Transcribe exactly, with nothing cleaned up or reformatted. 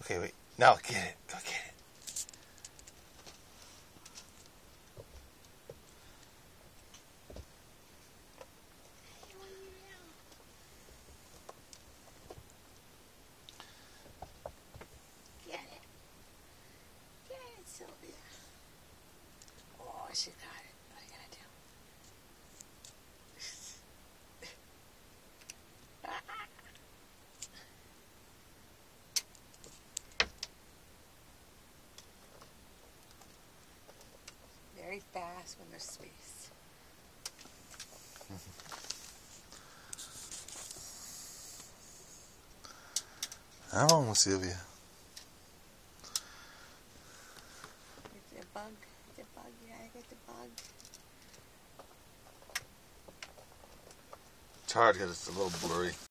Okay, wait. Now get it. Go get it. Get it. Get it, Sylvia. Oh, she got it. What are you gonna do? Very fast when there's space. How long was Sylvia? It's a bug. It's a bug. You gotta get the bug. It's hard because it's a little blurry.